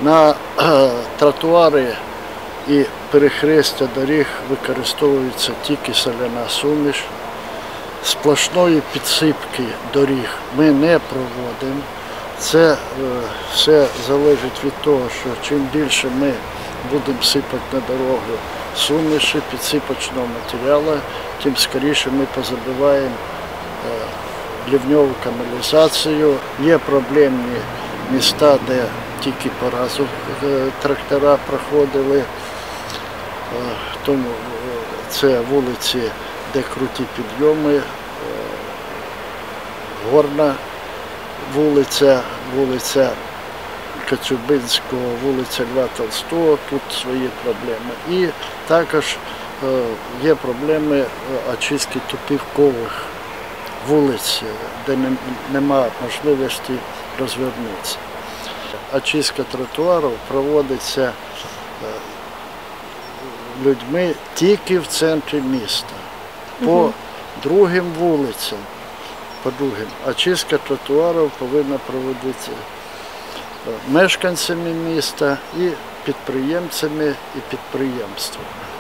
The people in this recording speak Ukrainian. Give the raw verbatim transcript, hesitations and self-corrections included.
На тротуари і перехрестя доріг використовується тільки соляна суміш. Сплошної підсипки доріг ми не проводимо. Це все залежить від того, що чим більше ми будемо сипати на дорогу суміші, підсипочного матеріалу, тим скоріше ми позабиваємо ливневу каналізацію. Є проблемні міста, де тільки по разу трактора проходили, тому це вулиці, де круті підйоми, Горна вулиця, вулиця Коцюбинського, вулиця Льва Толстого, тут свої проблеми. І також є проблеми очистки тупикових вулиць, де немає можливості розвернутися. Очистка тротуарів проводиться людьми тільки в центрі міста. По другим вулицям, по другим, очистка тротуарів повинна проводитися мешканцями міста і підприємцями і підприємствами.